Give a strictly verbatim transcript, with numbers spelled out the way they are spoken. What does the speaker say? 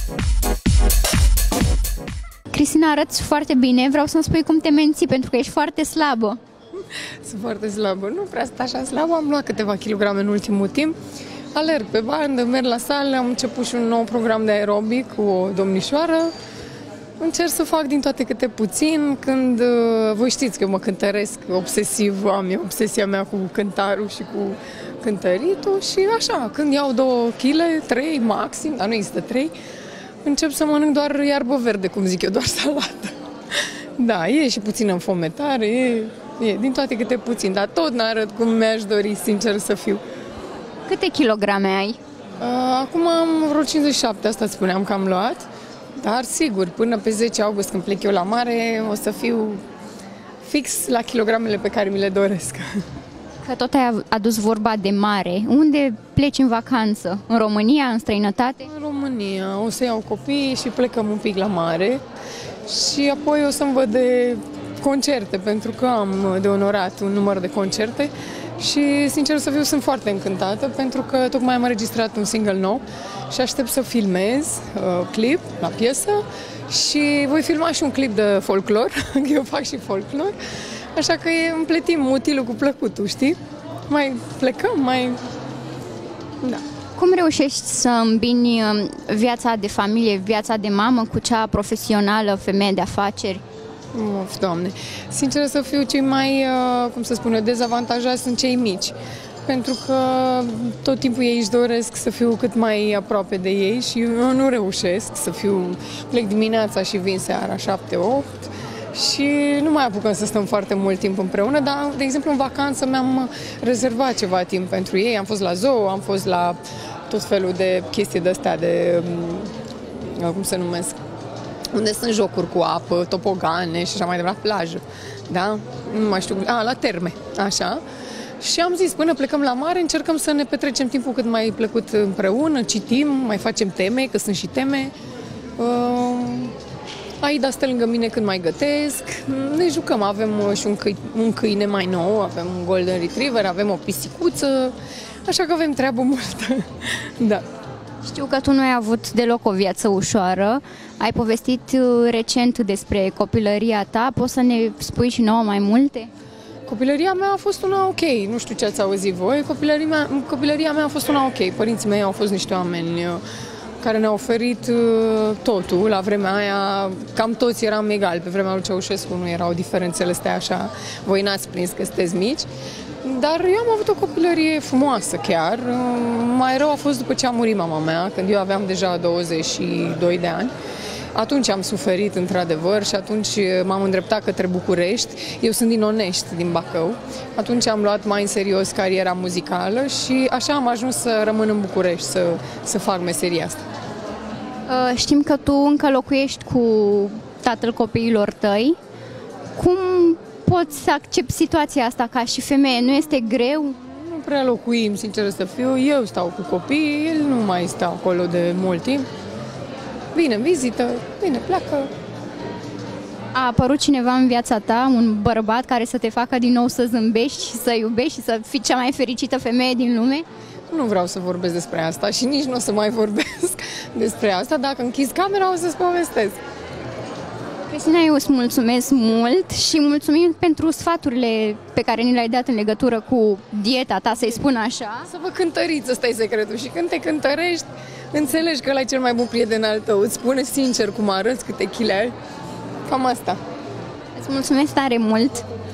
Cristina, arăți foarte bine, vreau să-mi spui cum te menții, pentru că ești foarte slabă. Sunt foarte slabă, nu prea sunt așa slabă, am luat câteva kilograme în ultimul timp, alerg pe bandă, merg la sală, am început și un nou program de aerobic cu o domnișoară, încerc să fac din toate câte puțin, când, voi știți că mă cântăresc obsesiv, am eu obsesia mea cu cântarul și cu cântăritul și așa, când iau două kilograme, trei maxim, dar nu există trei, încep să mănânc doar iarbă verde, cum zic eu, doar salată. Da, e și puțină înfometare, e, e din toate câte puțin, dar tot n-arăt cum mi-aș dori, sincer să fiu. Câte kilograme ai? Acum am vreo cincizeci și șapte, asta spuneam că am luat, dar sigur, până pe zece august, când plec eu la mare, o să fiu fix la kilogramele pe care mi le doresc. Că tot ai adus vorba de mare. Unde pleci în vacanță? În România, în străinătate? În România. O să iau copiii și plecăm un pic la mare și apoi o să-mi văd de concerte, pentru că am de onorat un număr de concerte și, sincer să fiu, sunt foarte încântată, pentru că tocmai am înregistrat un single nou și aștept să filmez uh, clip la piesă și voi filma și un clip de folclor, că eu fac și folclor. Așa că împletim utilul cu plăcutul, știi? Mai plecăm, mai... Da. Cum reușești să îmbini viața de familie, viața de mamă cu cea profesională, femeie de afaceri? Of, Doamne! Sincer să fiu, cei mai, cum să spun eu, dezavantajați sunt cei mici. Pentru că tot timpul ei își doresc să fiu cât mai aproape de ei și eu nu reușesc să fiu... Plec dimineața și vin seara, șapte opt. Și nu mai apucăm să stăm foarte mult timp împreună, dar, de exemplu, în vacanță mi-am rezervat ceva timp pentru ei. Am fost la zoo, am fost la tot felul de chestii de-astea, de, cum se numesc, unde sunt jocuri cu apă, topogane și așa mai departe, plajă, da? Nu mai știu, a, la terme, așa. Și am zis, până plecăm la mare, încercăm să ne petrecem timpul cât mai plăcut împreună, citim, mai facem teme, că sunt și teme. Uh, Aida stă lângă mine când mai gătesc, ne jucăm, avem și un, câine, un câine mai nou, avem un Golden Retriever, avem o pisicuță, așa că avem treabă multă. Da. Știu că tu nu ai avut deloc o viață ușoară, ai povestit recent despre copilăria ta, poți să ne spui și nouă mai multe? Copilăria mea a fost una ok, nu știu ce ați auzit voi, copilăria mea, copilăria mea a fost una ok, părinții mei au fost niște oameni care ne-au oferit uh, totul. La vremea aia, cam toți eram egali. Pe vremea lui Ceaușescu nu erau diferențele astea așa. Voi n-ați prins că sunteți mici. Dar eu am avut o copilărie frumoasă chiar. Uh, mai rău a fost după ce a murit mama mea, când eu aveam deja douăzeci și doi de ani. Atunci am suferit, într-adevăr, și atunci m-am îndreptat către București. Eu sunt din Onești, din Bacău. Atunci am luat mai în serios cariera muzicală și așa am ajuns să rămân în București, să, să fac meseria asta. Știm că tu încă locuiești cu tatăl copiilor tăi. Cum poți să accepti situația asta ca și femeie? Nu este greu? Nu prea locuim, sincer să fiu. Eu stau cu copiii, el nu mai stau acolo de mult timp. Vine în vizită, vine, pleacă. A apărut cineva în viața ta, un bărbat care să te facă din nou să zâmbești și să iubești și să fii cea mai fericită femeie din lume? Nu vreau să vorbesc despre asta și nici nu o să mai vorbesc despre asta. Dacă închis camera, o să-ți povestesc. Cristina, eu îți mulțumesc mult și mulțumim pentru sfaturile pe care ni le-ai dat în legătură cu dieta ta, să-i spun așa. Să vă cântăriți, ăsta e secretul. Și când te cântărești, înțelegi că ăla e cel mai bun prieten al tău. Îți spune sincer cum arăți, câte chile ai. Cam asta. Îți mulțumesc tare mult!